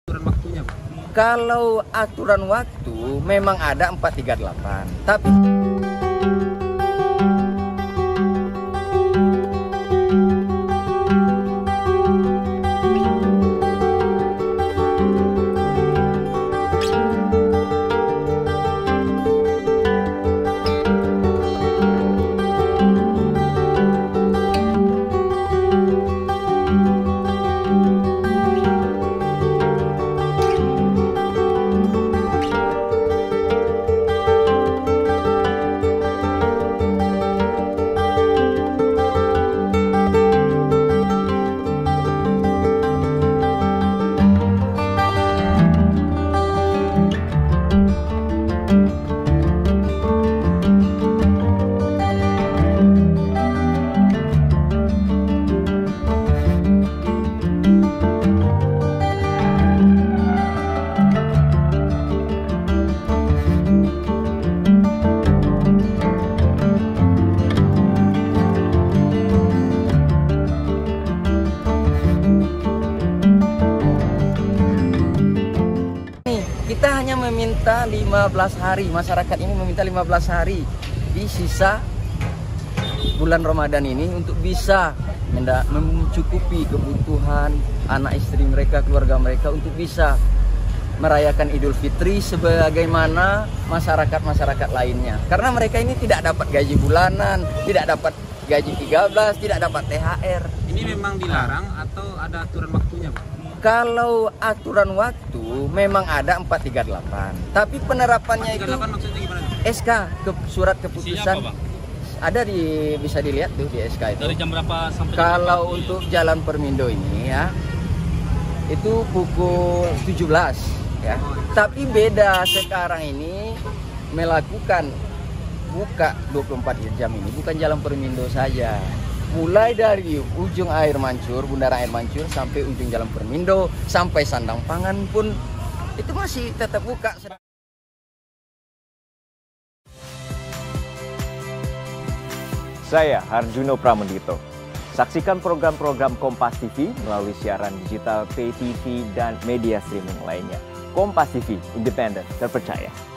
Aturan waktunya, Pak? Kalau aturan waktu memang ada 438, tapi kita hanya meminta 15 hari, masyarakat ini meminta 15 hari di sisa bulan Ramadan ini untuk bisa mencukupi kebutuhan anak istri mereka, keluarga mereka, untuk bisa merayakan Idul Fitri sebagaimana masyarakat-masyarakat lainnya. Karena mereka ini tidak dapat gaji bulanan, tidak dapat gaji 13, tidak dapat THR. Ini memang dilarang atau ada aturan waktunya, Pak? Kalau aturan waktu memang ada 438, tapi penerapannya 438 itu maksudnya gimana? SK, surat keputusan. Isinya apa, Pak? Ada bisa dilihat tuh di SK itu. Dari jam berapa sampai jam Kalau berapa? untuk Jalan Permindo ini ya, itu pukul 17 ya. Tapi beda sekarang ini melakukan buka 24 jam ini bukan Jalan Permindo saja. Mulai dari ujung Air Mancur, Bundaran Air Mancur sampai ujung Jalan Permindo, sampai Sandang Pangan pun itu masih tetap buka. Saya Harjuno Pramendito. Saksikan program-program Kompas TV melalui siaran digital, pay TV, dan media streaming lainnya. Kompas TV, independen, terpercaya.